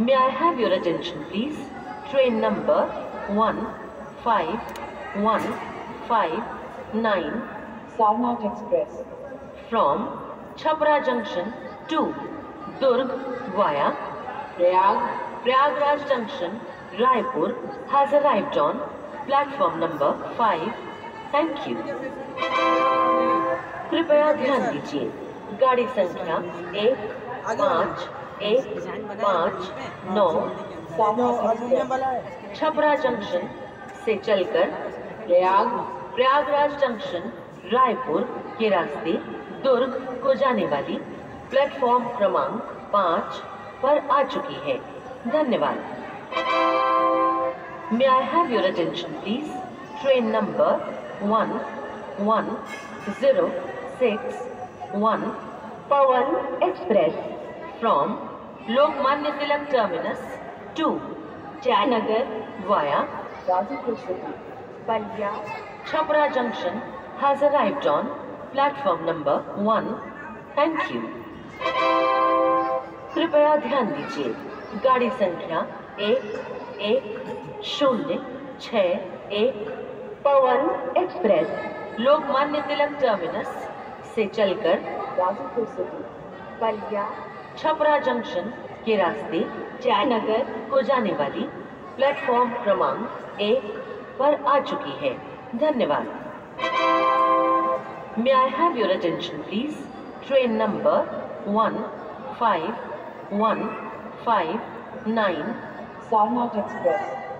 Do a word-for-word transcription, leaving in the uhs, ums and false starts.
May I have your attention, please? Train number one five one five nine Sarnath Express from Chhapra Junction to Durg via Prayag Prayagraj Junction, Raipur has arrived on platform number five. Thank you. कृपया ध्यान दीजिए, गाड़ी संख्या एक पाँच एक पाँच नौ Chhapra junction से चलकर प्रयाग प्रयागराज जंक्शन रायपुर के रास्ते दुर्ग को जाने वाली प्लेटफॉर्म क्रमांक पाँच पर आ चुकी है। धन्यवाद। May I have your attention, please? Train number one one zero six one Pawan Express from Lokmanya Tilak Terminus to Jayanagar via Gazipur City Palya Chhapra Junction has arrived on platform number one. Thank you. कृपया ध्यान दीजिए, गाड़ी संख्या एक एक शून्य छः एक पवन एक्सप्रेस लोकमान्य तिलक टर्मिनस से चलकर गाजीपुर सिटी पलिया छपरा जंक्शन के रास्ते जयनगर को जाने वाली प्लेटफॉर्म क्रमांक एक पर आ चुकी है। धन्यवाद। May I have your attention, please? Train number one five one five nine Sarnath Express